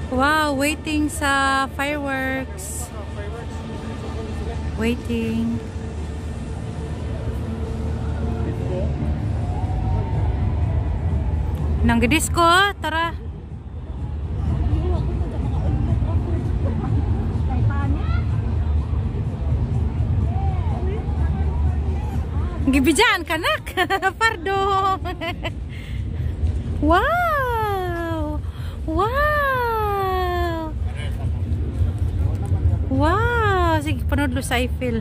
Wow, waiting sa fireworks. Waiting. Nang disco, tara. Gibijaan kanak. Pardo. Wow. Wow. Wow, sige panood lo sa Eiffel.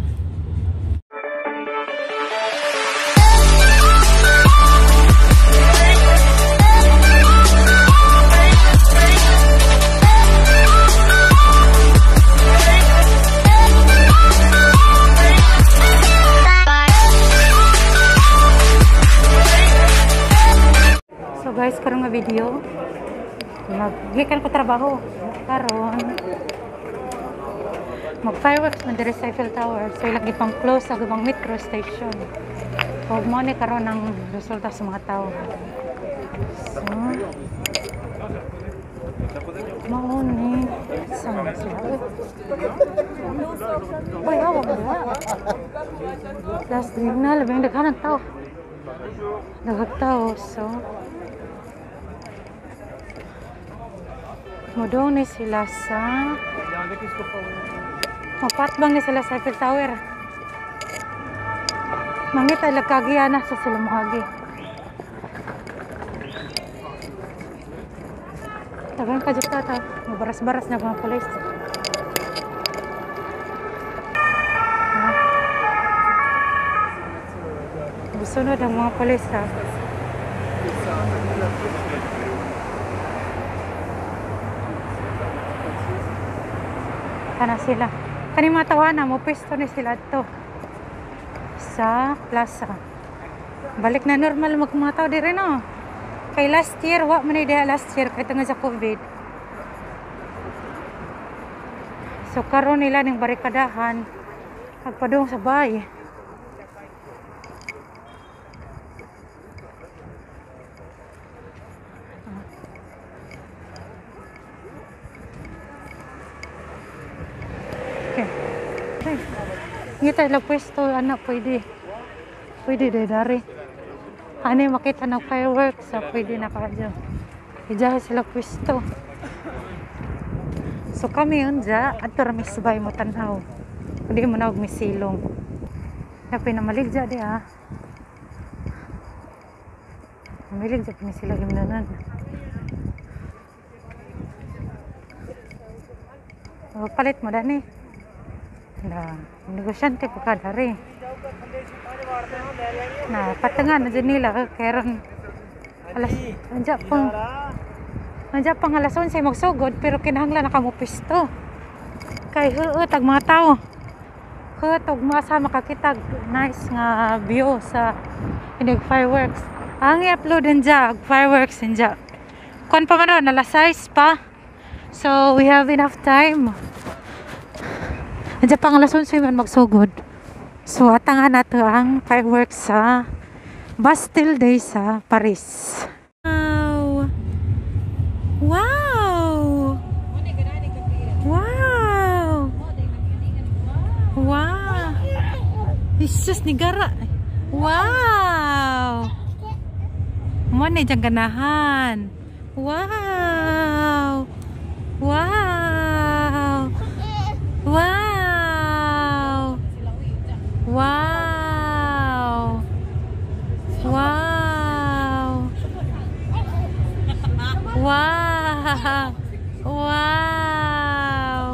So guys, karon nga video maggikan ko trabaho karon mag-fireworks man diri sa Eiffel Tower. So ilang ipang close sa gubang metro station. Huwag mo ni karon ng resulta sa mga tao. So mauni sa mga sila. Uy, hawak ba? Last day na, labing daghan ng tao. Daghang tao, so modong ni sila sa mapatbang ni sila sa Eiffel Tower. Mangita lagkagiya na sa sila mahagi. Tagang ka dyan tata. Mabaras-baras na mga pulis. Sunod ang mga pulis ha. Kana sila. Kani mga tawanan mo, pwesto ni sila to sa plaza. Balik na normal magmataw diri no. Kay last year, wa man diha last year kay tungod sa COVID. So karon nila ning barikadahan pagpadung sa bay. Ngita lang pwesto, anak, pwede dari. Ano makita ng fireworks, so pwede na kadyo. Ijahe sila pwesto. So kami yun dya, at para misbay mo tanaw. Hindi mo na huwag misilong. Tapi na maligja di ha. Maligja pa ni sila himnanan. Palit mo dani. Na negosyante ko kadari na patengan na dyan nila kaya alas nandiyan pang alas 11 magsugod pero kinahanglan na kamupisto kay huot ang mga tao huot og masa makakita nice nga view sa inig fireworks ang i-upload dyan fireworks dyan kung pa man alas 6 pa so we have enough time. Nandiyan pang alas 11 man magsugod. So atangan nato ang fireworks sa Bastille Day sa Paris. Wow! Wow! Wow! Wow! Jesus ni gara. Wow! Mo ni jang ganahan. Wow! Wow! Wow! Wow! Wow! Wow! Wow!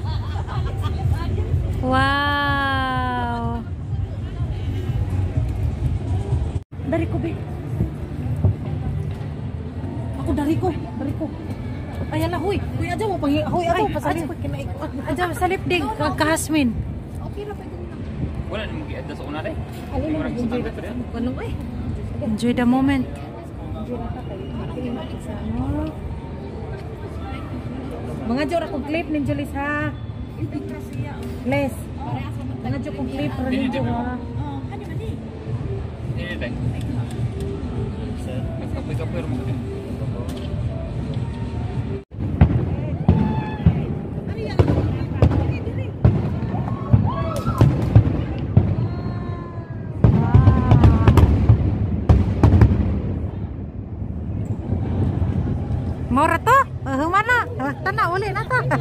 Wow! Dari ko, be. Ako, dari ko. Ayan na, huy. Huy, aja mo. Huy, aja mo. Pasalip. Aja, salip din. Kahasmin. Okay na, pwede na. Wala na mag-i-adda sa una rin. Enjoy the moment. Mga jor akong clip nin Julis ha. Les. Mga jor akong clip rin jor ha. Mana? Tanah uli na ta.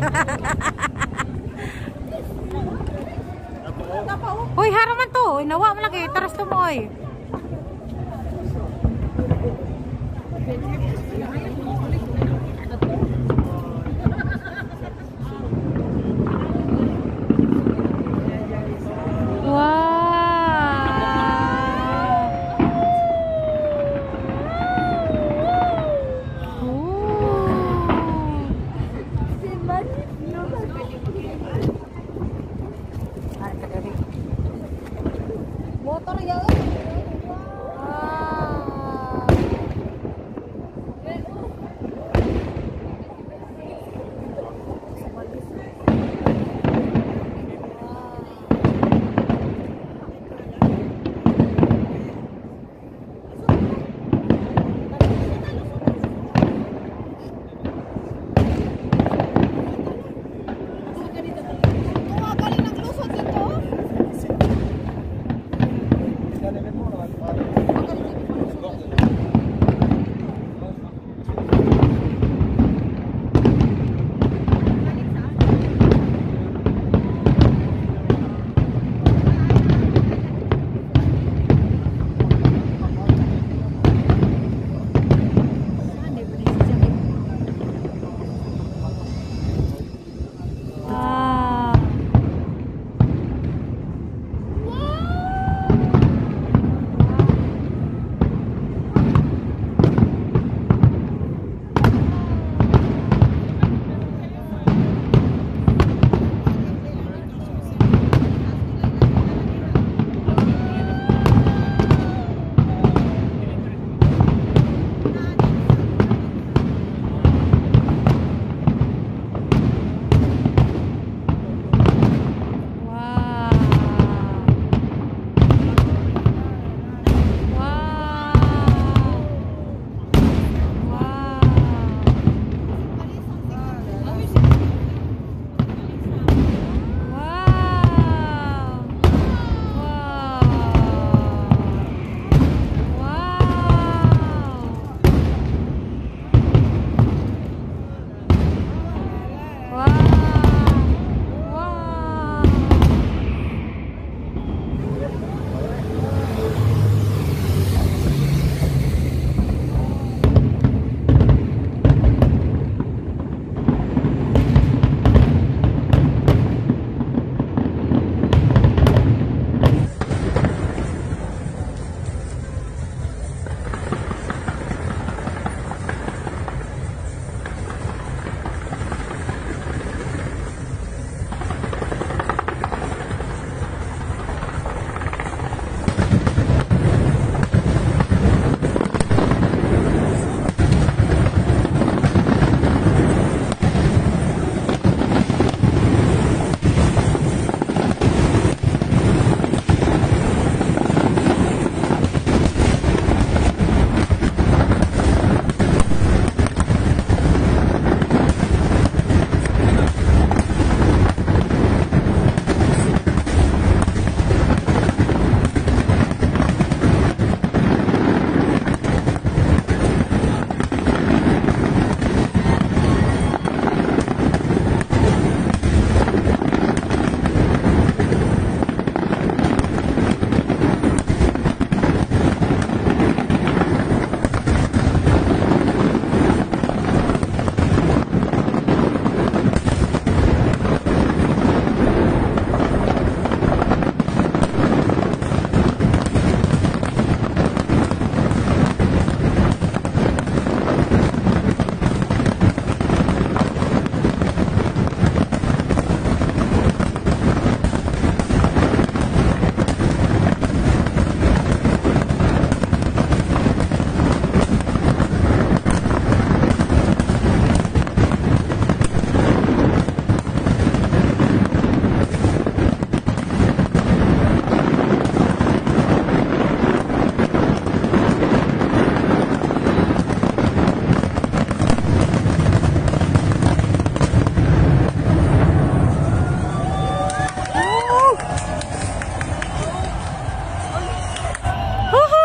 Uy, haraman to. Uy, nawa mo lagi. Taras to mo, uy. Motor ya.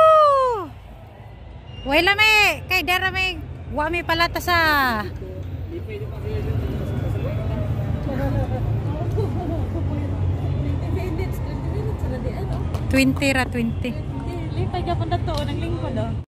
Wala may kay dara may wa may palata sa pwede pa kayo dun. 20 minutes, 20 minutes, 20 ra 20. Lipay ka pa na to, ng lingkod oh.